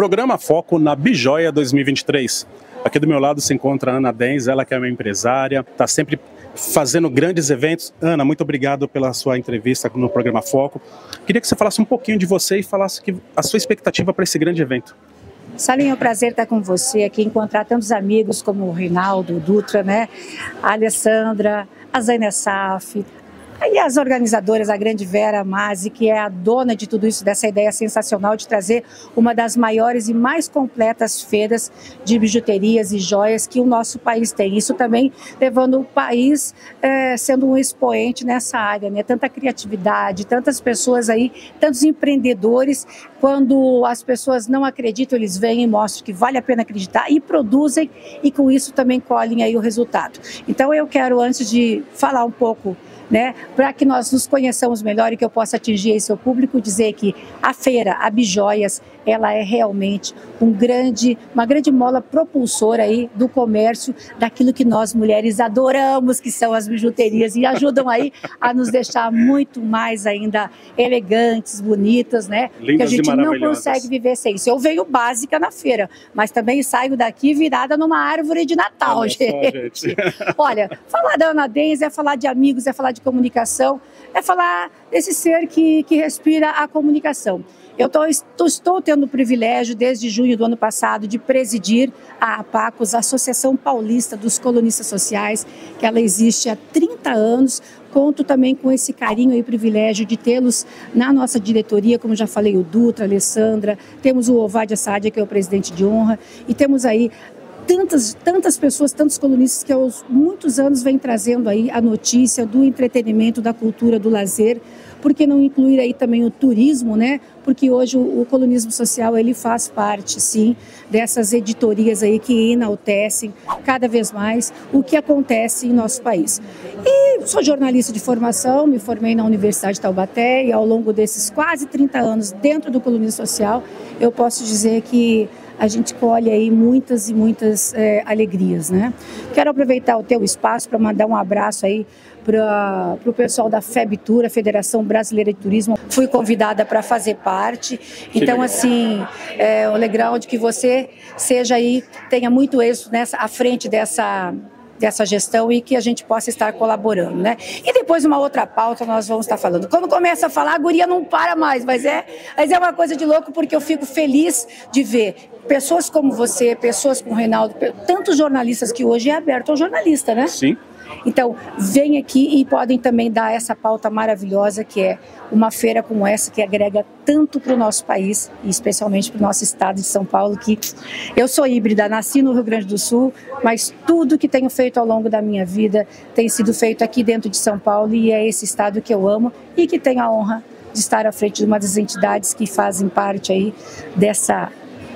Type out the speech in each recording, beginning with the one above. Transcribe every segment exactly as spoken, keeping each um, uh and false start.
Programa Foco na Bijoia dois mil e vinte e três. Aqui do meu lado se encontra a Ana Denz, ela que é uma empresária, está sempre fazendo grandes eventos. Ana, muito obrigado pela sua entrevista no Programa Foco. Queria que você falasse um pouquinho de você e falasse que a sua expectativa para esse grande evento. Salim, é um prazer estar com você aqui, encontrar tantos amigos como o Reinaldo, o Dutra, né? A Alessandra, a Zaina Saf, e as organizadoras, a grande Vera Masi, que é a dona de tudo isso, dessa ideia sensacional de trazer uma das maiores e mais completas feiras de bijuterias e joias que o nosso país tem. Isso também levando o país é, sendo um expoente nessa área, né? Tanta criatividade, tantas pessoas aí, tantos empreendedores. Quando as pessoas não acreditam, eles vêm e mostram que vale a pena acreditar e produzem, e com isso também colhem aí o resultado. Então eu quero, antes de falar um pouco, né, para que nós nos conheçamos melhor e que eu possa atingir esse seu público, dizer que a feira, a Bijoias, ela é realmente um grande, uma grande mola propulsora aí do comércio, daquilo que nós mulheres adoramos, que são as bijuterias, e ajudam aí a nos deixar muito mais ainda elegantes, bonitas, né? Lindas que a gente e não consegue viver sem isso. Eu venho básica na feira, mas também saio daqui virada numa árvore de Natal, Olha gente. só, gente. Olha, falar da Ana Denz é falar de amigos, é falar de comunicação, é falar desse ser que, que respira a comunicação. Eu tô, estou, estou tendo o privilégio, desde junho do ano passado, de presidir a APACOS, a Associação Paulista dos Colunistas Sociais, que ela existe há trinta anos. Conto também com esse carinho e privilégio de tê-los na nossa diretoria, como já falei, o Dutra, a Alessandra, temos o Ovadia Sadia, que é o presidente de honra, e temos aí Tantas, tantas pessoas, tantos colunistas que há muitos anos vêm trazendo aí a notícia do entretenimento, da cultura, do lazer. Por que não incluir aí também o turismo, né? Porque hoje o, o colunismo social, ele faz parte, sim, dessas editorias aí que enaltecem cada vez mais o que acontece em nosso país. E sou jornalista de formação, me formei na Universidade de Taubaté, e ao longo desses quase trinta anos dentro do colunismo social, eu posso dizer que a gente colhe aí muitas e muitas é, alegrias, né? Quero aproveitar o teu espaço para mandar um abraço aí para o pessoal da FEBTUR, a Federação Brasileira de Turismo. Fui convidada para fazer parte. Então, assim, é, o legal de que você seja aí, tenha muito êxito nessa, à frente dessa... dessa gestão, e que a gente possa estar colaborando, né? E depois uma outra pauta nós vamos estar falando. Quando começa a falar, a guria não para mais, mas é, mas é uma coisa de louco, porque eu fico feliz de ver pessoas como você, pessoas como o Reinaldo, tantos jornalistas, que hoje é aberto ao jornalista, né? Sim. Então, vem aqui e podem também dar essa pauta maravilhosa, que é uma feira como essa, que agrega tanto para o nosso país, e especialmente para o nosso estado de São Paulo, que eu sou híbrida, nasci no Rio Grande do Sul, mas tudo que tenho feito ao longo da minha vida tem sido feito aqui dentro de São Paulo, e é esse estado que eu amo e que tenho a honra de estar à frente de uma das entidades que fazem parte aí dessa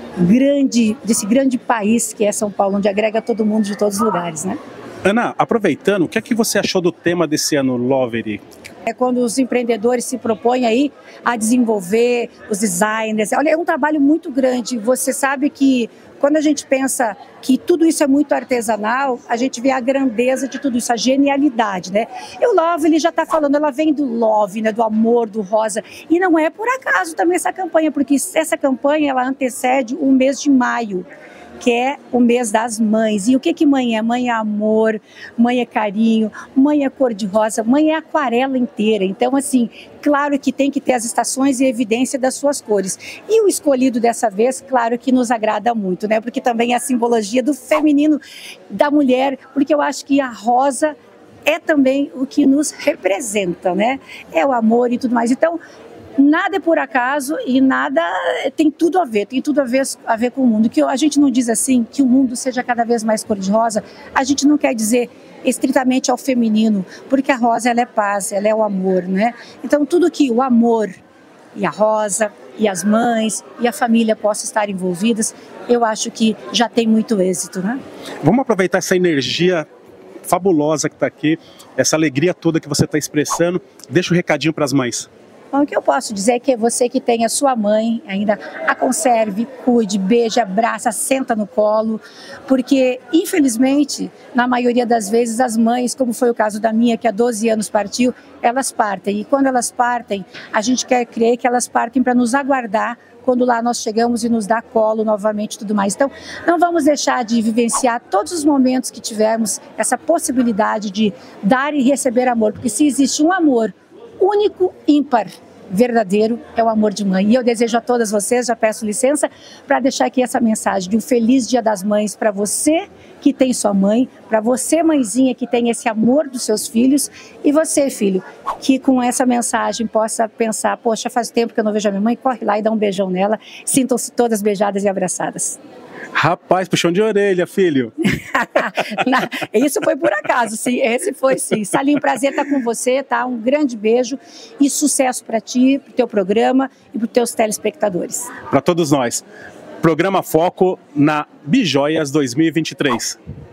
grande, desse grande país que é São Paulo, onde agrega todo mundo de todos os lugares, né? Ana, aproveitando, o que é que você achou do tema desse ano, Lovery? É quando os empreendedores se propõem aí a desenvolver, os designers. Olha, é um trabalho muito grande. Você sabe que quando a gente pensa que tudo isso é muito artesanal, a gente vê a grandeza de tudo isso, a genialidade, né? E o Love, ele já está falando, ela vem do love, né? Do amor, do rosa. E não é por acaso também essa campanha, porque essa campanha, ela antecede o mês de maio, que é o mês das mães. E o que que mãe é? Mãe é amor, mãe é carinho, mãe é cor-de-rosa, mãe é aquarela inteira. Então, assim, claro que tem que ter as estações e evidência das suas cores. E o escolhido dessa vez, claro que nos agrada muito, né? Porque também é a simbologia do feminino, da mulher, porque eu acho que a rosa é também o que nos representa, né? É o amor e tudo mais. Então, nada é por acaso e nada tem tudo a ver, tem tudo a ver, a ver com o mundo. Que a gente não diz assim que o mundo seja cada vez mais cor-de-rosa, a gente não quer dizer estritamente ao feminino, porque a rosa, ela é paz, ela é o amor, né? Então tudo que o amor e a rosa e as mães e a família possam estar envolvidas, eu acho que já tem muito êxito, né? Vamos aproveitar essa energia fabulosa que está aqui, essa alegria toda que você está expressando. Deixa um recadinho para as mães. Bom, o que eu posso dizer é que você que tem a sua mãe, ainda a conserve, cuide, beije, abraça, senta no colo, porque, infelizmente, na maioria das vezes, as mães, como foi o caso da minha, que há doze anos partiu, elas partem. E quando elas partem, a gente quer crer que elas partem para nos aguardar quando lá nós chegamos e nos dá colo novamente e tudo mais. Então, não vamos deixar de vivenciar todos os momentos que tivermos essa possibilidade de dar e receber amor, porque se existe um amor único, ímpar, verdadeiro, é o amor de mãe. E eu desejo a todas vocês, já peço licença, para deixar aqui essa mensagem de um feliz Dia das Mães para você que tem sua mãe, para você, mãezinha, que tem esse amor dos seus filhos, e você, filho, que com essa mensagem possa pensar, poxa, faz tempo que eu não vejo a minha mãe, corre lá e dá um beijão nela, sintam-se todas beijadas e abraçadas. Rapaz, puxão de orelha, filho. Isso foi por acaso, sim. Esse foi sim. Salinho, prazer estar com você, tá? Um grande beijo e sucesso para ti, para o teu programa e para os teus telespectadores. Para todos nós. Programa Foco na Bijoias dois mil e vinte e três.